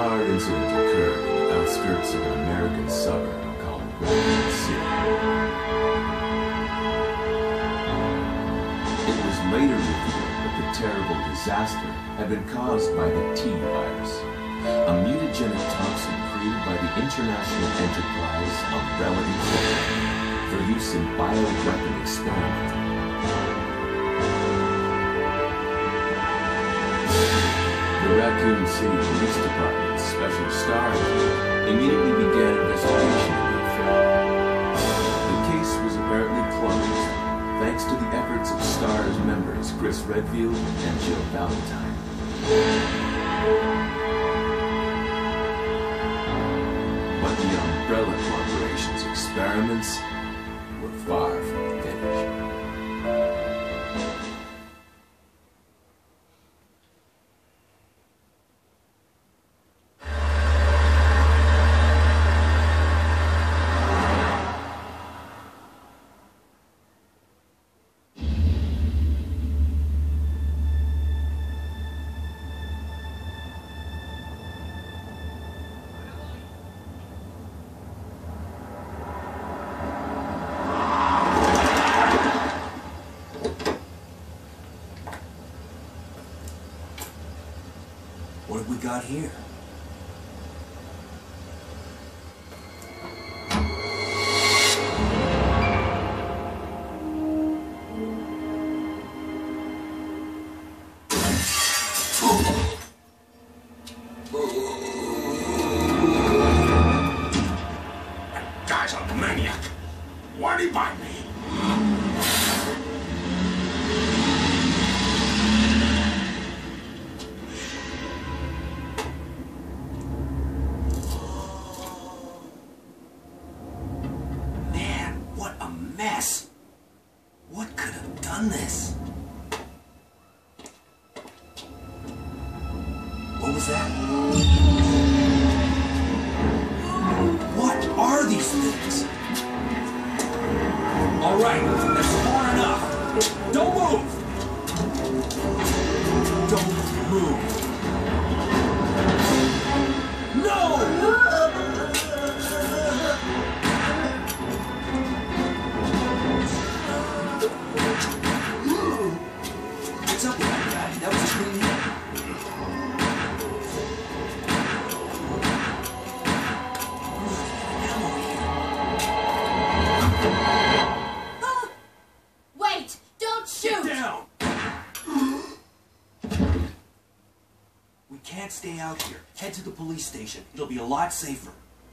hard incident occurred in the outskirts of an American suburb called Washington City. It was later revealed that the terrible disaster had been caused by the T virus, a mutagenic toxin created by the international enterprise Umbrella Incorporated for use in bioweapon experiments. The Raccoon City Police Department's Special STAR immediately began investigation of the affair. The case was apparently closed, thanks to the efforts of STAR's members Chris Redfield and Jill Valentine. But the Umbrella Corporation's experiments were far from finished. What have we got here? That guy's a maniac. Why'd he bite me? Mess. What could have done this? What was that? What are these things? All right, that's far enough. Don't move. Don't move. No! What's up with that guy? That was a clean hit. Wait! Don't shoot! Get down! We can't stay out here. Head to the police station. It'll be a lot safer.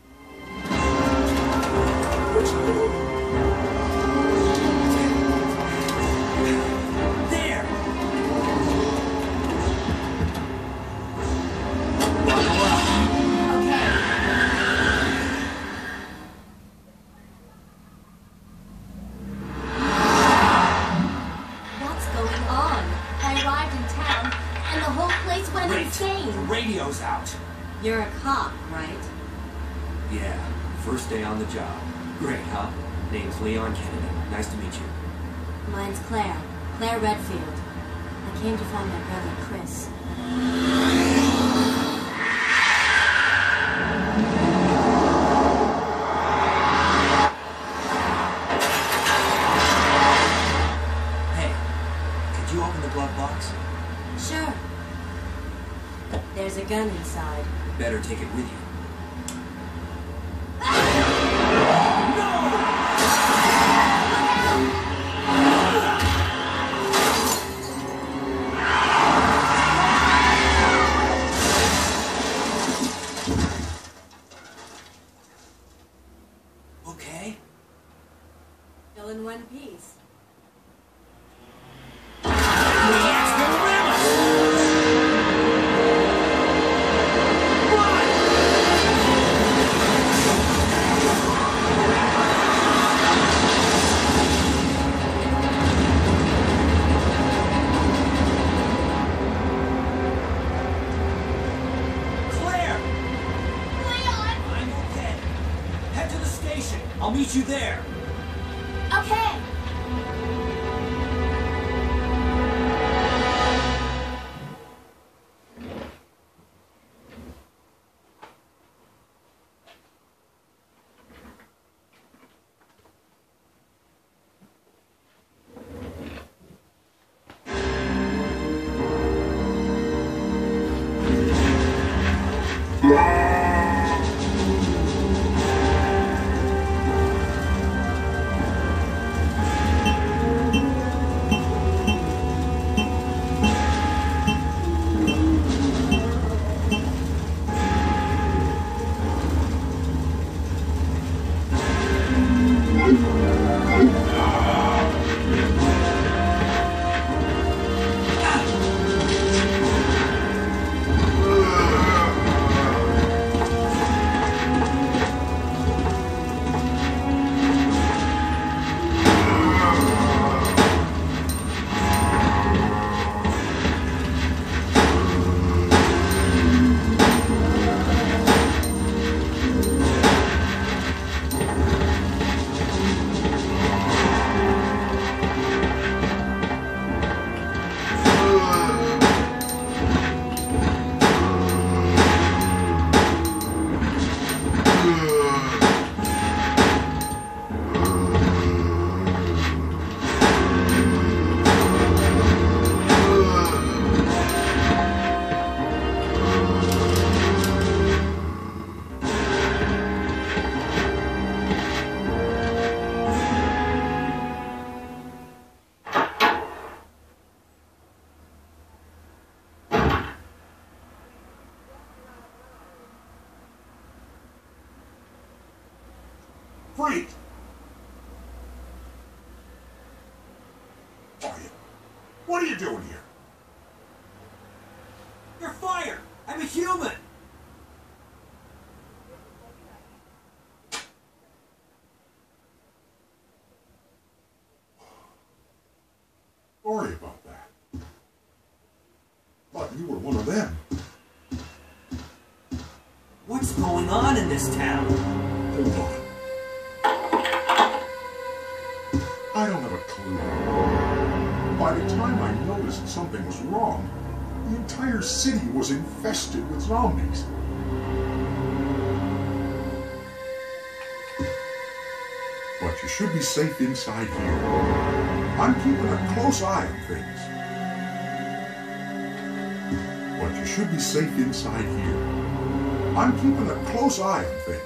The radio's out. You're a cop, right? Yeah, first day on the job. Great, huh? Name's Leon Kennedy. Nice to meet you. Mine's Claire. Claire Redfield. I came to find my brother, Chris. Hey, could you open the glove box? Sure. There's a gun inside. Better take it with you. Okay. Still in one piece. I'll meet you there. Okay. Freak! What are you doing here? You're fired! I'm a human! Sorry about that. Thought you were one of them. What's going on in this town? Hold on. I don't have a clue. By the time I noticed something was wrong, the entire city was infested with zombies. But you should be safe inside here. I'm keeping a close eye on things. But you should be safe inside here. I'm keeping a close eye on things.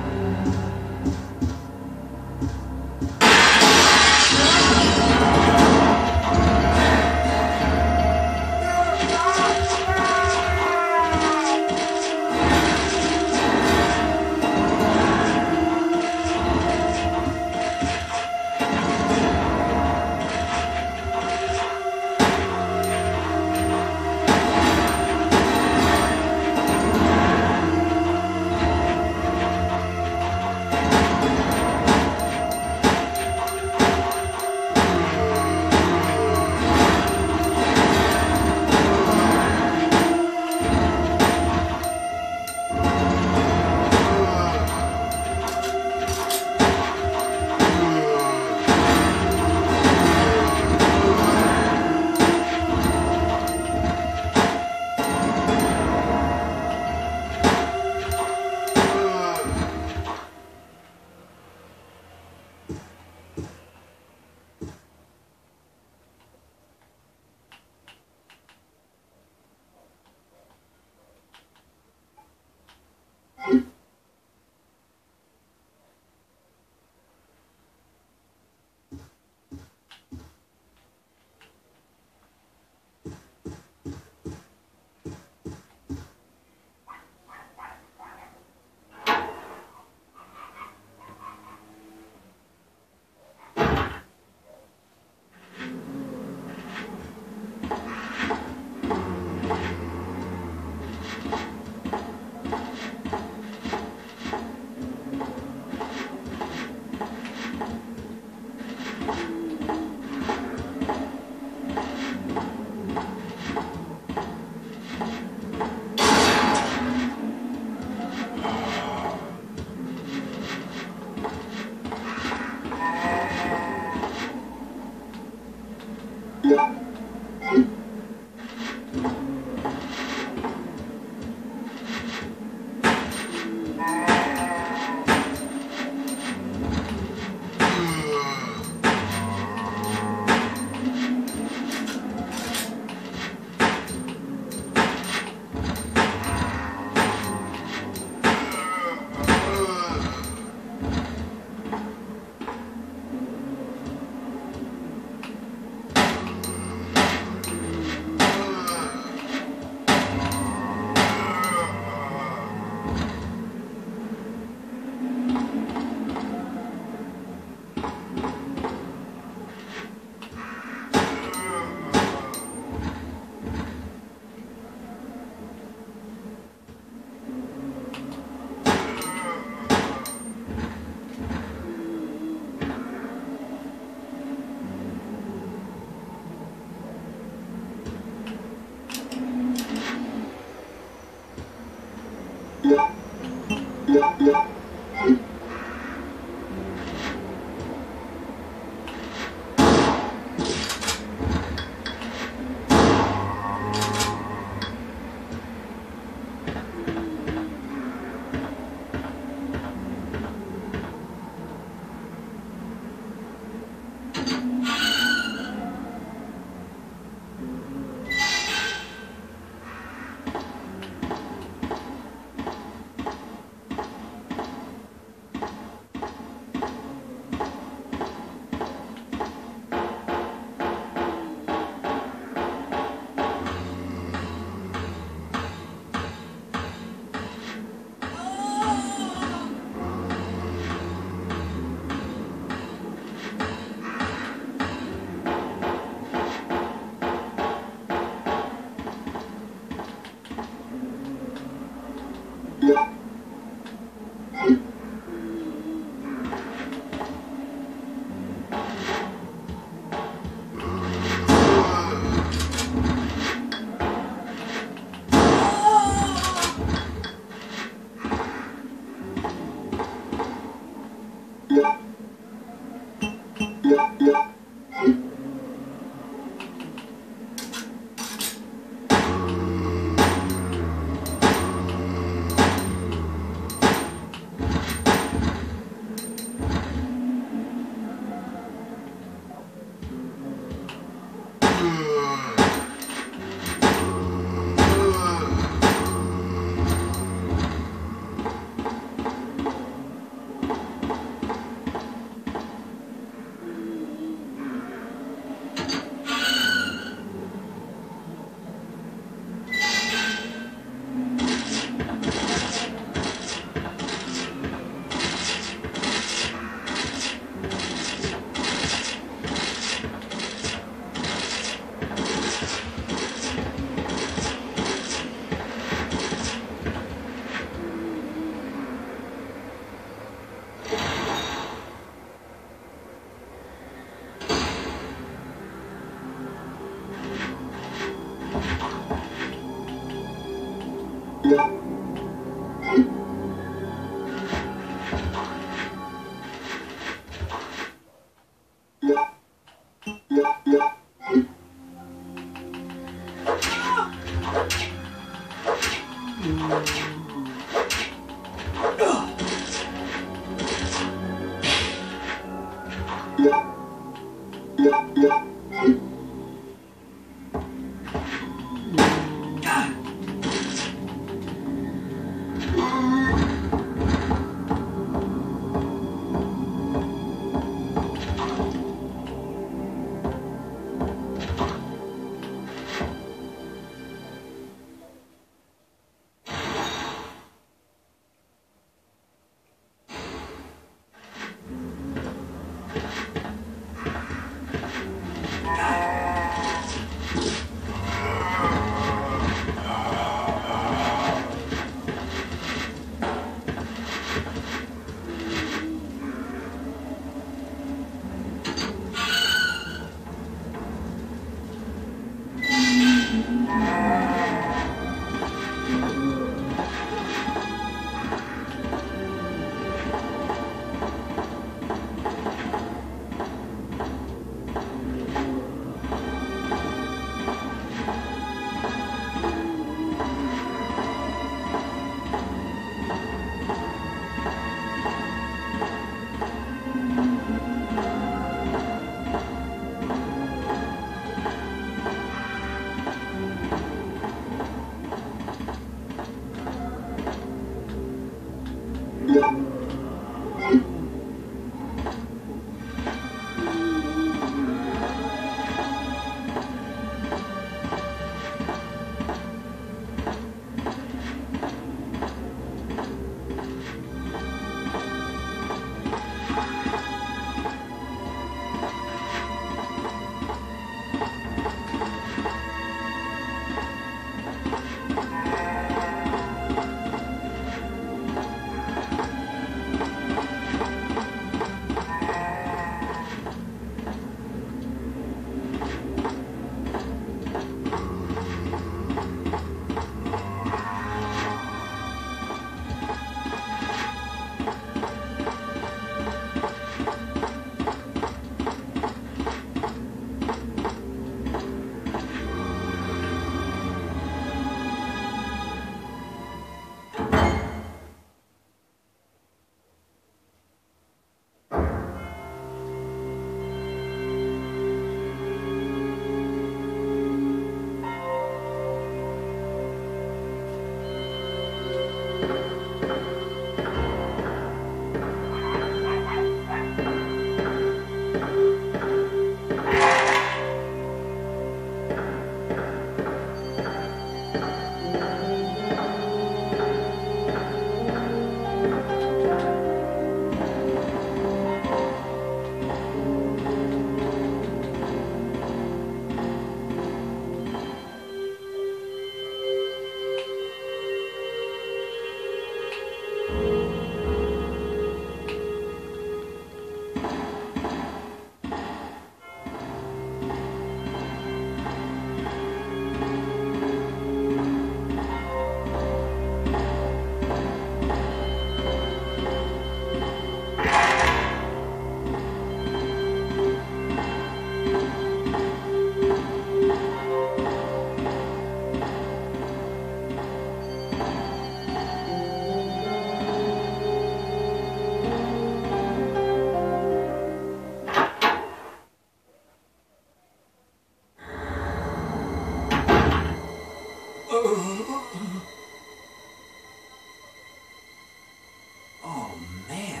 Oh, man.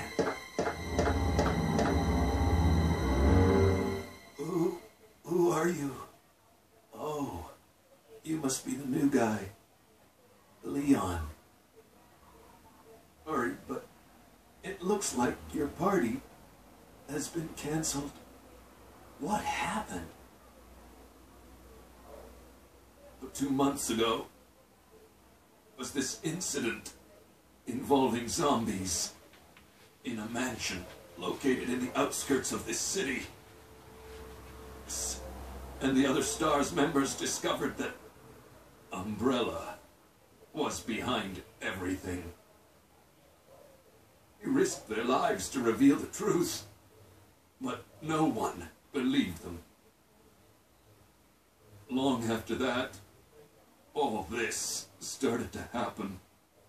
Who are you? Oh, you must be the new guy. Leon. Sorry, but it looks like your party has been canceled. What happened? 2 months ago was this incident involving zombies in a mansion located in the outskirts of this city. And the other STARS members discovered that Umbrella was behind everything. They risked their lives to reveal the truth, but no one believed them. Long after that, all this started to happen.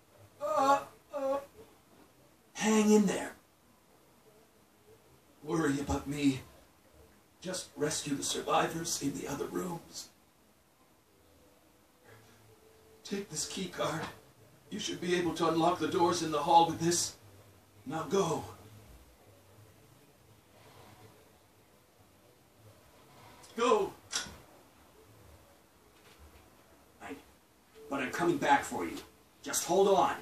Hang in there. Worry about me. Just rescue the survivors in the other rooms. Take this key card. You should be able to unlock the doors in the hall with this. Now go. Go. But I'm coming back for you. Just hold on.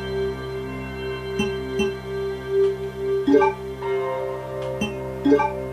Yeah.